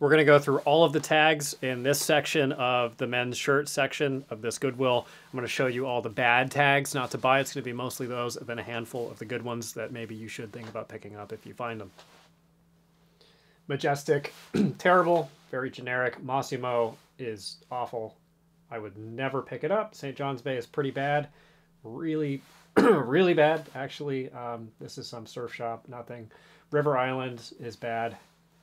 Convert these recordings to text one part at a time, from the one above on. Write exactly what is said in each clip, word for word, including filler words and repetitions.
We're going to go through all of the tags in this section of the men's shirt section of this Goodwill. I'm going to show you all the bad tags not to buy. It's going to be mostly those, and then a handful of the good ones that maybe you should think about picking up if you find them. Majestic, terrible, very generic. Massimo is awful. I would never pick it up. Saint John's Bay is pretty bad. Really, really bad, actually. Um, this is some surf shop, nothing. River Island is bad.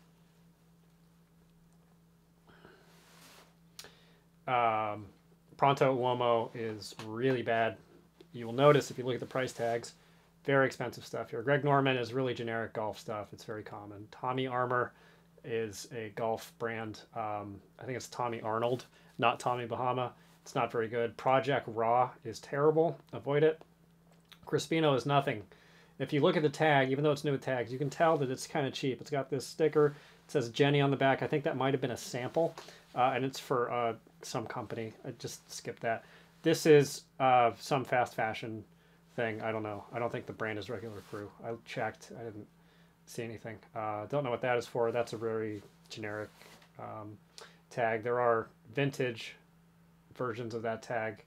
Um, Pronto Uomo is really bad. You will notice if you look at the price tags, very expensive stuff here. Greg Norman is really generic golf stuff. It's very common. Tommy Armour is a golf brand. Um, I think it's Tommy Arnold, not Tommy Bahama. It's not very good. Project Raw is terrible. Avoid it. Crispino is nothing. If you look at the tag, even though it's new with tags, you can tell that it's kind of cheap. It's got this sticker. It says Jenny on the back. I think that might have been a sample, uh, and it's for uh, some company. I just skipped that. This is uh, some fast fashion thing. I don't know. I don't think the brand is Regular Crew. I checked. I didn't see anything. Uh, don't know what that is for. That's a very generic um, tag. There are vintage versions of that tag.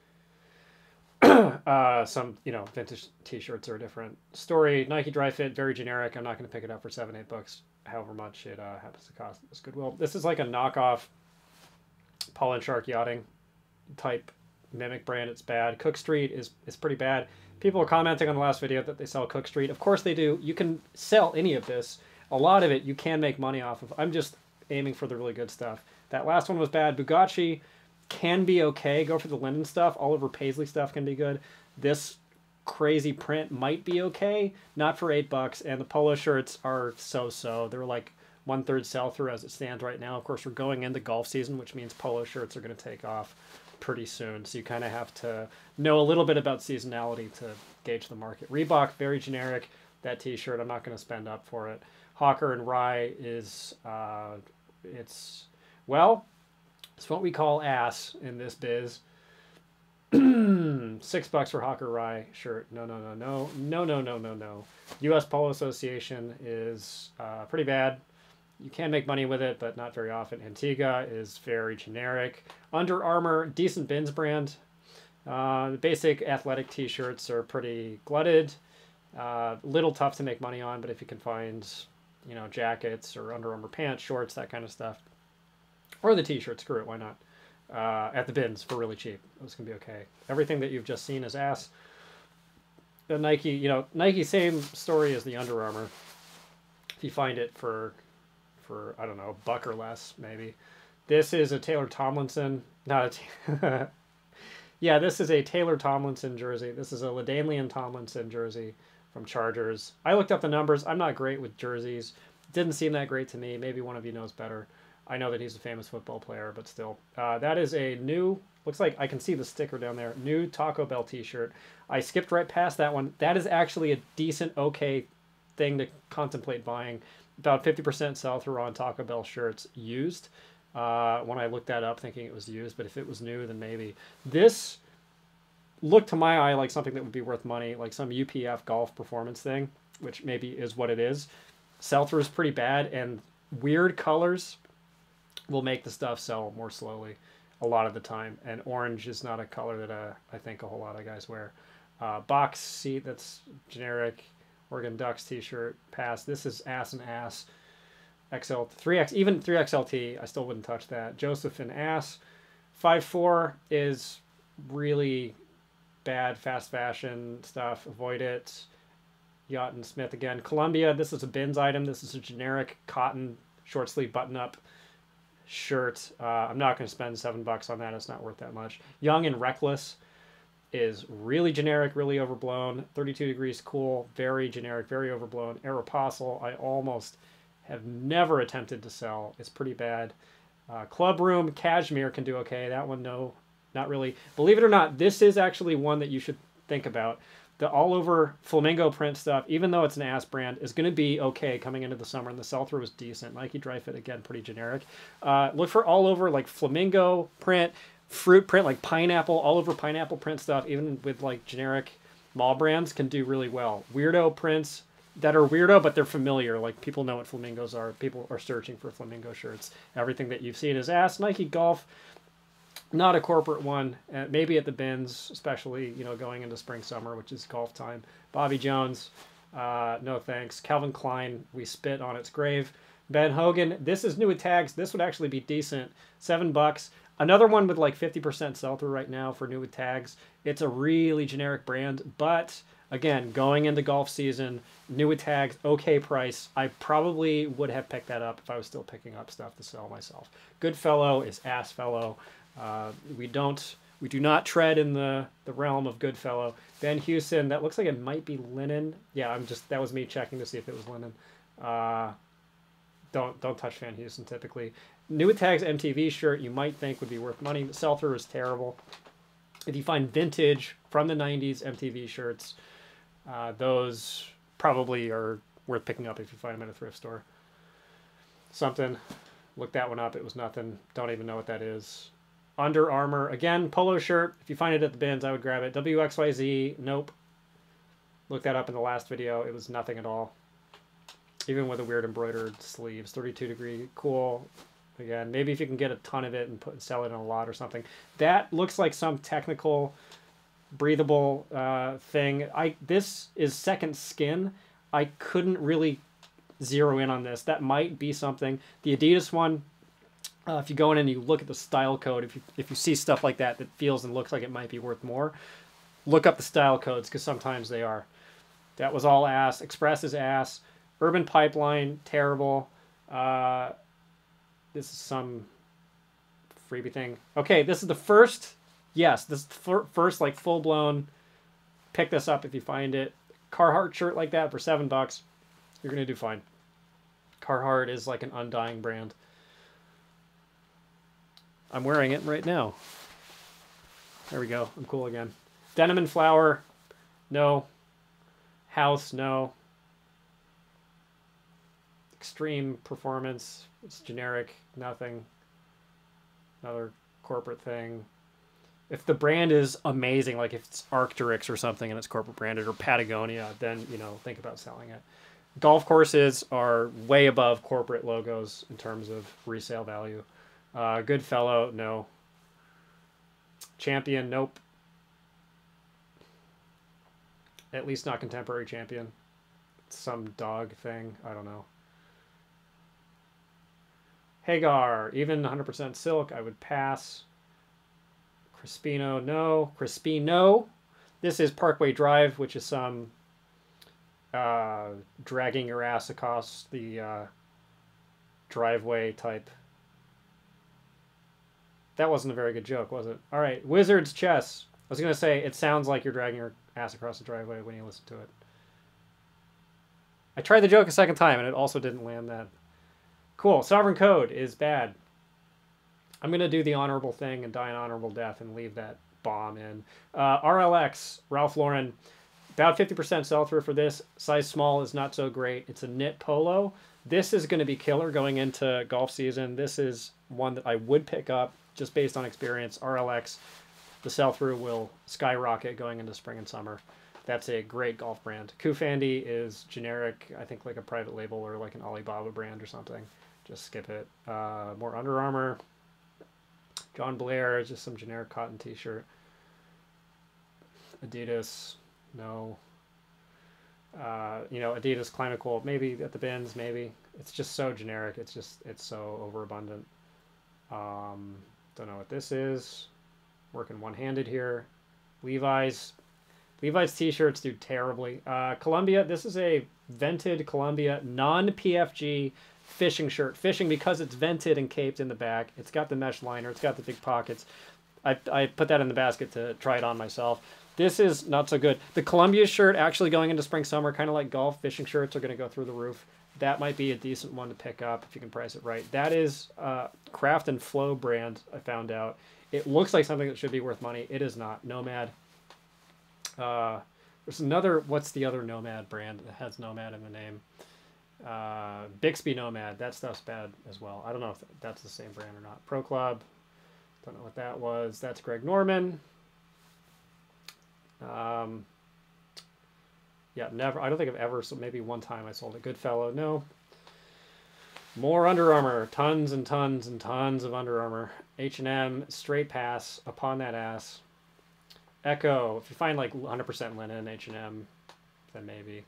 uh, some, you know, vintage t-shirts are different. Story, Nike Dry Fit, very generic. I'm not going to pick it up for seven, eight bucks, however much it uh, happens to cost. It's Goodwill. This is like a knockoff Paul and Shark yachting type mimic brand. It's bad. Cook Street is, is pretty bad. People are commenting on the last video that they sell Cook Street. Of course they do. You can sell any of this. A lot of it you can make money off of. I'm just aiming for the really good stuff. That last one was bad. Bugatti can be okay. Go for the linen stuff. Oliver Paisley stuff can be good. This crazy print might be okay. Not for eight bucks. And the polo shirts are so-so. They're like one-third sell-through as it stands right now. Of course, we're going into golf season, which means polo shirts are going to take off pretty soon. So you kind of have to know a little bit about seasonality to gauge the market. Reebok, very generic. That t-shirt, I'm not going to spend up for it. Hawker and Rye is, uh, it's, well, it's what we call ass in this biz. Six bucks for Hawker Rye shirt. No, no, no, no, no, no, no, no, no. U S Polo Association is uh, pretty bad. You can make money with it, but not very often. Antigua is very generic. Under Armour, decent bins brand. Uh, the basic athletic t-shirts are pretty glutted. Uh, little tough to make money on, but if you can find, you know, jackets or Under Armour pants, shorts, that kind of stuff. Or the t-shirts, screw it, why not? Uh, at the bins for really cheap. Those can be okay. Everything that you've just seen is ass. The Nike, you know, Nike, same story as the Under Armour. If you find it for... for, I don't know, a buck or less, maybe. This is a Taylor Tomlinson, not a, yeah, this is a Taylor Tomlinson jersey. This is a LaDainian Tomlinson jersey from Chargers. I looked up the numbers. I'm not great with jerseys. Didn't seem that great to me. Maybe one of you knows better. I know that he's a famous football player, but still. Uh, that is a new, looks like I can see the sticker down there, new Taco Bell t-shirt. I skipped right past that one. That is actually a decent, okay thing to contemplate buying. About fifty percent sell-through on Taco Bell shirts used. Uh, when I looked that up thinking it was used, but if it was new, then maybe. This looked to my eye like something that would be worth money, like some U P F golf performance thing, which maybe is what it is. Sell-through is pretty bad, and weird colors will make the stuff sell more slowly a lot of the time. And orange is not a color that uh, I think a whole lot of guys wear. Uh, box seat, that's generic. Oregon Ducks t-shirt, pass. This is ass and ass. X L, three X, even three X L T, I still wouldn't touch that. Josephine ass. five four is really bad fast fashion stuff. Avoid it. Yacht and Smith again. Columbia, this is a bins item. This is a generic cotton short sleeve button up shirt. Uh, I'm not going to spend seven bucks on that. It's not worth that much. Young and Reckless is really generic, really overblown. thirty-two degrees cool, very generic, very overblown. Aeropostale, I almost have never attempted to sell. It's pretty bad. Uh, Club Room, Cashmere can do okay. That one, no, not really. Believe it or not, this is actually one that you should think about. The all-over flamingo print stuff, even though it's an ass brand, is going to be okay coming into the summer, and the sell-through is decent. Nike Dry Fit, again, pretty generic. Uh, look for all-over, like, flamingo print, fruit print, like pineapple, all over pineapple print stuff, even with like generic mall brands, can do really well. Weirdo prints, that are weirdo, but they're familiar. Like, people know what flamingos are. People are searching for flamingo shirts. Everything that you've seen is ass. Nike Golf, not a corporate one. Uh, maybe at the bins, especially, you know, going into spring, summer, which is golf time. Bobby Jones, uh, no thanks. Calvin Klein, we spit on its grave. Ben Hogan, this is new with tags. This would actually be decent. Seven bucks. Another one with like fifty percent sell-through right now for new with tags. It's a really generic brand, but again, going into golf season, new with tags, okay price. I probably would have picked that up if I was still picking up stuff to sell myself. Goodfellow is ass fellow. Uh, we don't, we do not tread in the, the realm of Goodfellow. Van Heusen, that looks like it might be linen. Yeah, I'm just, that was me checking to see if it was linen. Uh, don't, don't touch Van Heusen typically. New with tags M T V shirt you might think would be worth money. The sell-through is terrible. If you find vintage from the nineties M T V shirts, uh, those probably are worth picking up if you find them at a thrift store. Something. Look that one up. It was nothing. Don't even know what that is. Under Armour. Again, polo shirt. If you find it at the bins, I would grab it. W X Y Z. Nope. Looked that up in the last video. It was nothing at all. Even with a weird embroidered sleeves. thirty-two degree. Cool. Again, maybe if you can get a ton of it and put sell it in a lot or something. That looks like some technical, breathable uh, thing. I This is Second Skin. I couldn't really zero in on this. That might be something. The Adidas one, uh, if you go in and you look at the style code, if you, if you see stuff like that that feels and looks like it might be worth more, look up the style codes because sometimes they are. That was all ass. Express is ass. Urban Pipeline, terrible. Uh... This is some freebie thing. Okay, this is the first, yes, this is the first like full-blown, pick this up if you find it. Carhartt shirt like that for seven bucks, you're going to do fine. Carhartt is like an undying brand. I'm wearing it right now. There we go. I'm cool again. Denim and Flower, no. House, no. Extreme Performance, it's generic, nothing. Another corporate thing. If the brand is amazing, like if it's Arc'teryx or something and it's corporate branded, or Patagonia, then, you know, think about selling it. Golf courses are way above corporate logos in terms of resale value. Uh, Goodfellow, no. Champion, nope. At least not Contemporary Champion. It's some dog thing, I don't know. Hagar, even one hundred percent silk, I would pass. Crispino, no. Crispino. This is Parkway Drive, which is some uh, dragging your ass across the uh, driveway type. That wasn't a very good joke, was it? All right, Wizard's Chess. I was going to say, it sounds like you're dragging your ass across the driveway when you listen to it. I tried the joke a second time, and it also didn't land that. Cool. Sovereign Code is bad. I'm going to do the honorable thing and die an honorable death and leave that bomb in. Uh, R L X, Ralph Lauren, about fifty percent sell-through for this. Size small is not so great. It's a knit polo. This is going to be killer going into golf season. This is one that I would pick up just based on experience. R L X, the sell-through will skyrocket going into spring and summer. That's a great golf brand. Kufandi is generic, I think like a private label or like an Alibaba brand or something. Just skip it. Uh, more Under Armour. John Blair, just some generic cotton t-shirt. Adidas, no. Uh, you know, Adidas Climate Cool, maybe at the bins, maybe. It's just so generic. It's just, it's so overabundant. Um, don't know what this is. Working one-handed here. Levi's. Levi's t-shirts do terribly. Uh, Columbia, this is a vented Columbia non-P F G fishing shirt. Fishing because it's vented and caped in the back. It's got the mesh liner. It's got the big pockets. I, I put that in the basket to try it on myself. This is not so good. The Columbia shirt actually going into spring, summer, kind of like golf fishing shirts are going to go through the roof. That might be a decent one to pick up if you can price it right. That is uh, Craft and Flow brand, I found out. It looks like something that should be worth money. It is not. Nomad. Uh, there's another, what's the other Nomad brand that has Nomad in the name? Uh, Bixby Nomad. That stuff's bad as well. I don't know if that's the same brand or not. Pro Club. Don't know what that was. That's Greg Norman. Um, Yeah, never. I don't think I've ever. So maybe one time I sold a Goodfellow. No. More Under Armour. Tons and tons and tons of Under Armour. H and M. Straight pass upon that ass. Echo. If you find like one hundred percent linen H and M, then maybe.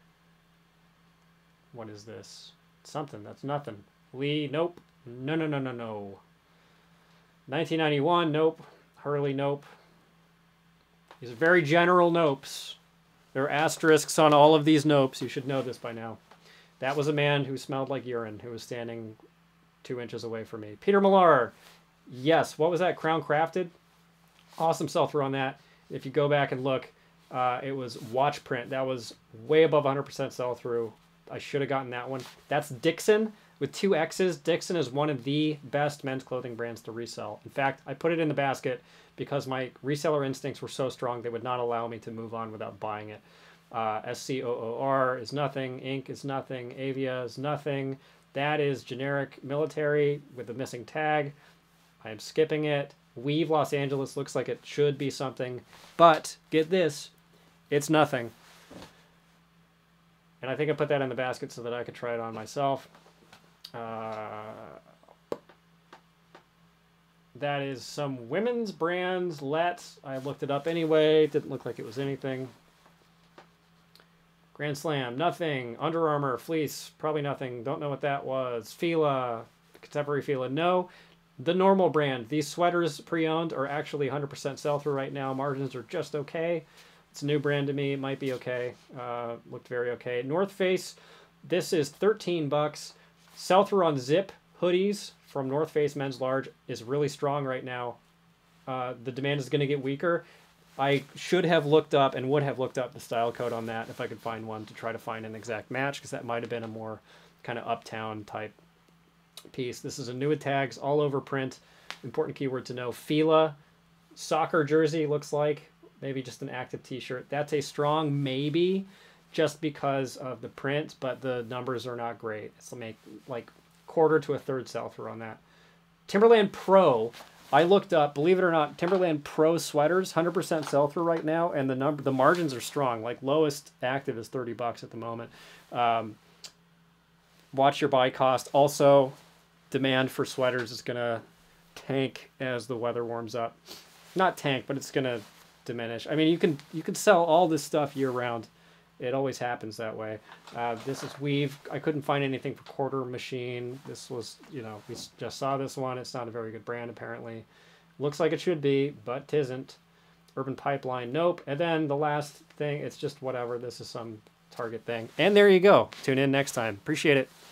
What is this? Something. That's nothing. Lee. Nope. No, no, no, no, no. nineteen ninety-one. Nope. Hurley. Nope. These are very general nopes. There are asterisks on all of these nopes. You should know this by now. That was a man who smelled like urine, who was standing two inches away from me. Peter Millar. Yes. What was that? Crown Crafted? Awesome sell-through on that. If you go back and look, uh, it was watch print. That was way above one hundred percent sell-through. I should have gotten that one. That's Dixon with two X's. Dixon is one of the best men's clothing brands to resell. In fact, I put it in the basket because my reseller instincts were so strong they would not allow me to move on without buying it. Uh, S C O O R is nothing. Inc is nothing. Avia is nothing. That is generic military with a missing tag. I am skipping it. Weave Los Angeles looks like it should be something. But, get this, it's nothing. And I think I put that in the basket so that I could try it on myself. Uh, that is some women's brands. Let. I looked it up anyway. Didn't look like it was anything. Grand Slam, nothing. Under Armour, Fleece, probably nothing. Don't know what that was. Fila, Contemporary Fila, no. The Normal brand. These sweaters pre-owned are actually one hundred percent sell-through right now. Margins are just okay. It's a new brand to me. It might be okay. Uh, looked very okay. North Face, this is thirteen bucks. Sell-through on Zip hoodies from North Face Men's Large is really strong right now. Uh, the demand is going to get weaker. I should have looked up and would have looked up the style code on that if I could find one to try to find an exact match, because that might have been a more kind of uptown type piece. This is a new tags, all over print. Important keyword to know. Fila, soccer jersey looks like. Maybe just an active t-shirt. That's a strong maybe just because of the print, but the numbers are not great. It's make like quarter to a third sell-through on that. Timberland Pro. I looked up, believe it or not, Timberland Pro sweaters, one hundred percent sell-through right now, and the number, the margins are strong. Like lowest active is thirty bucks at the moment. Um, watch your buy cost. Also, demand for sweaters is going to tank as the weather warms up. Not tank, but it's going to diminish. I mean, you can you can sell all this stuff year-round. It always happens that way. Uh, this is Weave. I couldn't find anything for Quarter Machine. This was, you know, we just saw this one. It's not a very good brand, apparently. Looks like it should be, but tisn't. Urban Pipeline, nope. And then the last thing, it's just whatever. This is some Target thing. And there you go. Tune in next time. Appreciate it.